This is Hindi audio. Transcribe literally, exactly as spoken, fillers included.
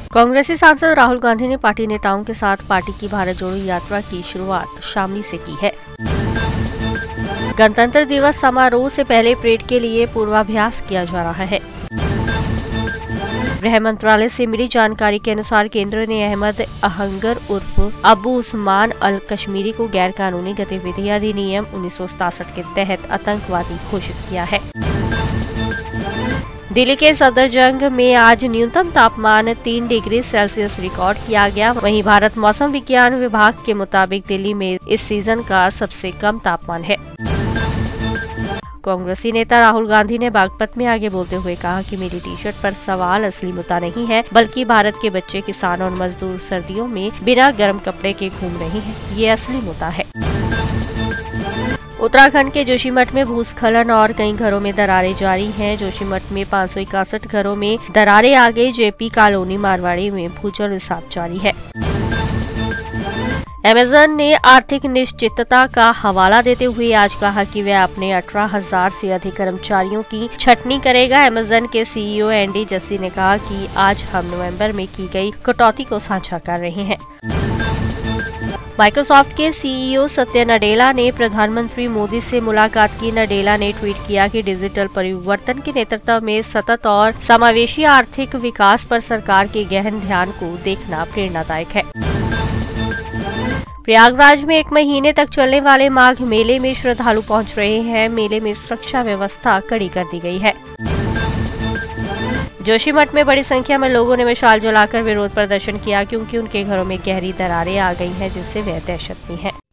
कांग्रेसी सांसद राहुल गांधी ने पार्टी नेताओं के साथ पार्टी की भारत जोड़ो यात्रा की शुरुआत शामली से की है। गणतंत्र दिवस समारोह से पहले परेड के लिए पूर्वाभ्यास किया जा रहा है। गृह मंत्रालय से मिली जानकारी के अनुसार केंद्र ने अहमद अहंगर उर्फ अबू उस्मान अल कश्मीरी को गैर कानूनी गतिविधि अधिनियम उन्नीस सौ सतासठ के तहत आतंकवादी घोषित किया है। दिल्ली के सफदरजंग में आज न्यूनतम तापमान तीन डिग्री सेल्सियस रिकॉर्ड किया गया। वहीं भारत मौसम विज्ञान विभाग के मुताबिक दिल्ली में इस सीजन का सबसे कम तापमान है। कांग्रेसी नेता राहुल गांधी ने बागपत में आगे बोलते हुए कहा कि मेरी टी शर्ट पर सवाल असली मुद्दा नहीं है, बल्कि भारत के बच्चे, किसान और मजदूर सर्दियों में बिना गर्म कपड़े के घूम रहे हैं, ये असली मुद्दा है। उत्तराखंड के जोशीमठ में भूस्खलन और कई घरों में दरारें जारी हैं। जोशीमठ में पाँच सौ इकसठ घरों में दरारें आ गई। जेपी कॉलोनी मारवाड़ी में भूजल रिसाव जारी है। अमेज़न ने आर्थिक निश्चितता का हवाला देते हुए आज कहा कि वह अपने अठारह हजार से अधिक कर्मचारियों की छटनी करेगा। अमेज़न के सीईओ एंडी जस्सी ने कहा कि आज हम नवंबर में की गई कटौती को साझा कर रहे हैं। माइक्रोसॉफ्ट के सीईओ सत्या नडेला ने प्रधानमंत्री मोदी से मुलाकात की। नडेला ने ट्वीट किया कि डिजिटल परिवर्तन के नेतृत्व में सतत और समावेशी आर्थिक विकास पर सरकार के गहन ध्यान को देखना प्रेरणादायक है। प्रयागराज में एक महीने तक चलने वाले माघ मेले में श्रद्धालु पहुंच रहे हैं। मेले में सुरक्षा व्यवस्था कड़ी कर दी गई है। जोशीमठ में बड़ी संख्या में लोगों ने मशाल जलाकर विरोध प्रदर्शन किया, क्योंकि उनके घरों में गहरी दरारें आ गई हैं, जिससे वे दहशत में हैं।